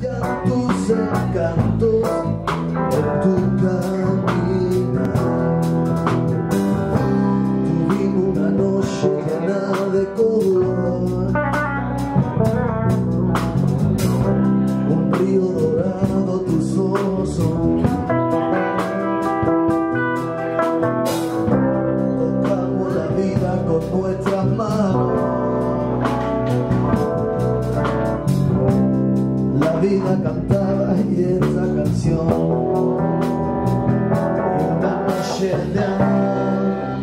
tus encantos en tu caminar. Tuvimos una noche llena de color, un río dorado, tus ojos son. Tocamos la vida con nuestras manos. La vida cantaba y esa canción, y una noche de amor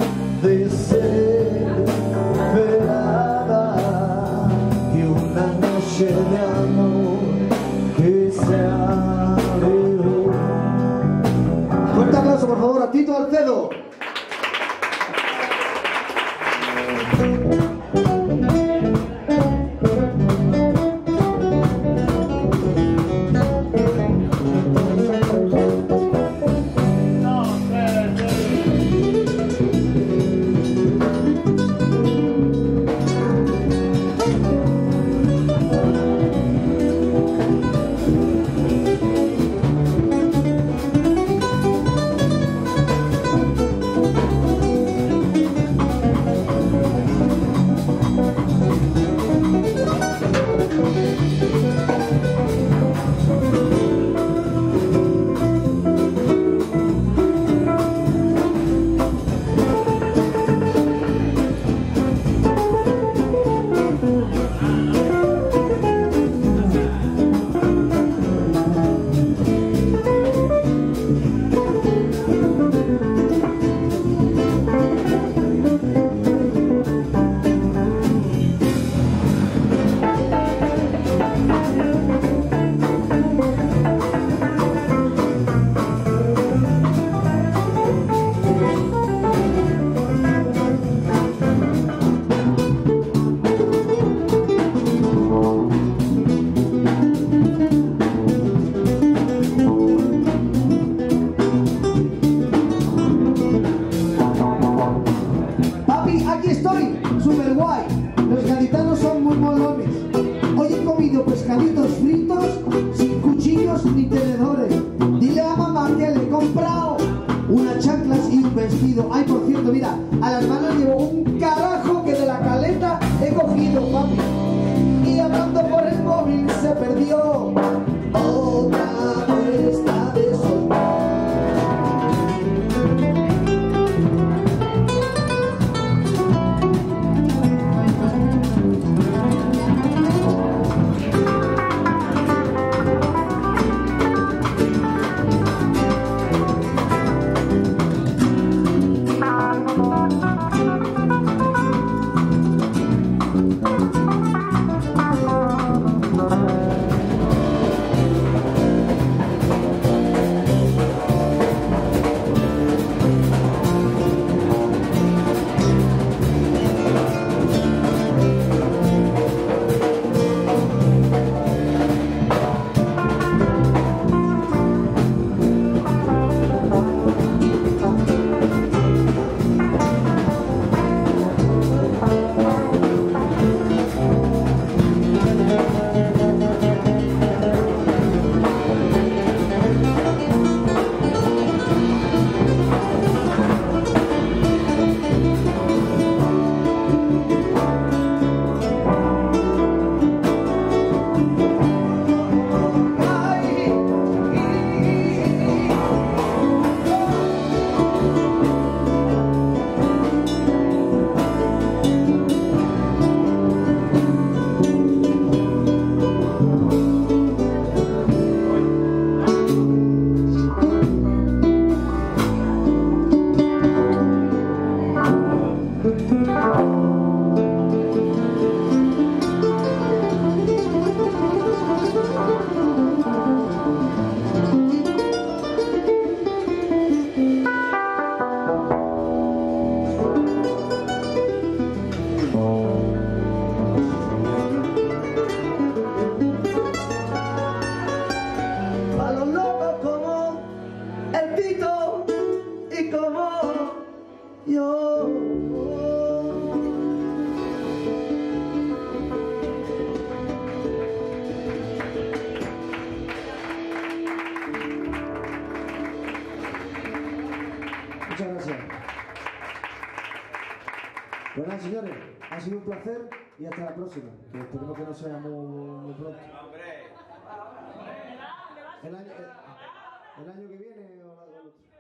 desesperada, y una noche de amor que se alejó. Fuerte aplauso por favor a Tito Alcedo. Muchas gracias. Pues nada, señores, ha sido un placer y hasta la próxima. Que esperemos que no sea muy pronto. El año que viene o algo otro.